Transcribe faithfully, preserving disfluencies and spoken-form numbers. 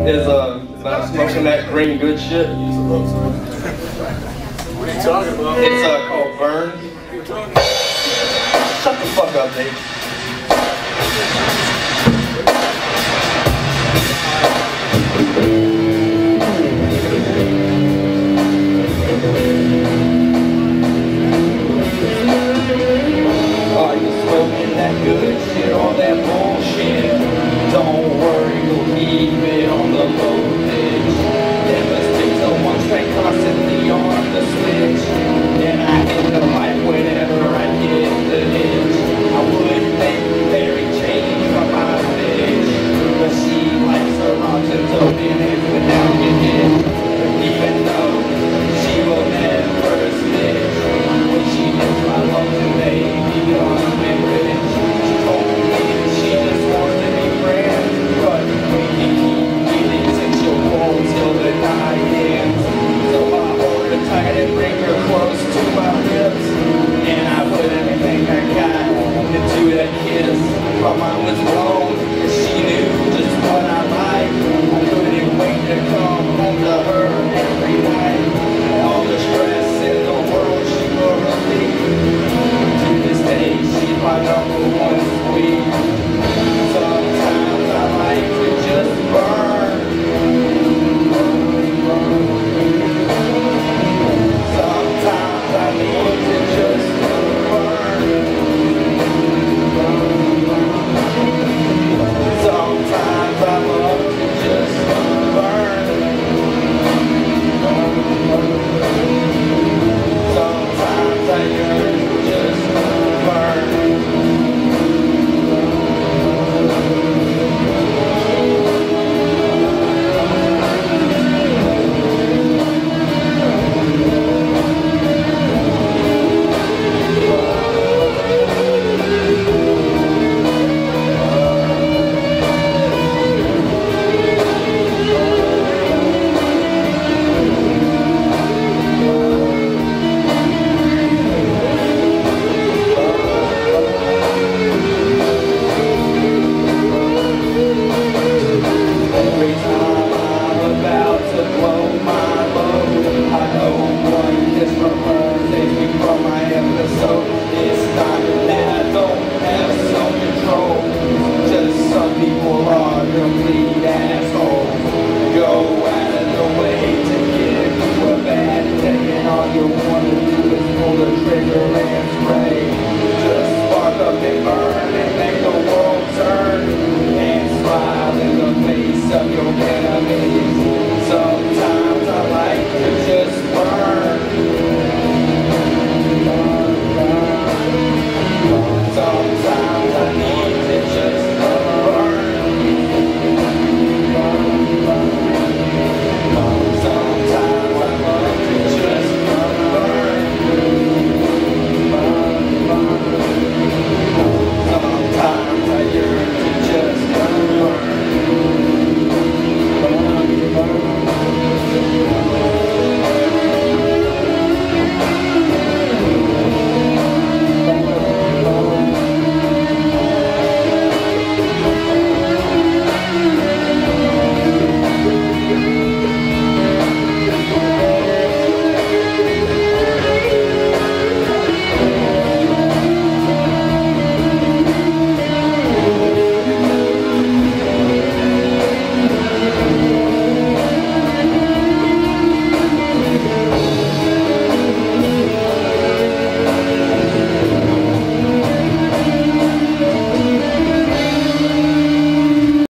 is uh, is not smoking that green good shit. What are you talking about? It's uh, called Burn. Shut the fuck up, Dave. Are you smoking that good shit or that bullshit? Don't worry, we'll keep it on the low pitch. Never stick to one track, constantly on the switch. And I hit the mic whenever I get the itch. I would make Mary change from my bitch, but she likes her rocks and dope in it without getting hit. Even though she will never snitch, when she hits my lungs and baby gonna be rich. She told me she just wants to be friends, but we can keep meeting since she'll fall till the night ends. So I hold her tight and bring her close to my lips, and I put everything I got into that kiss. My mind was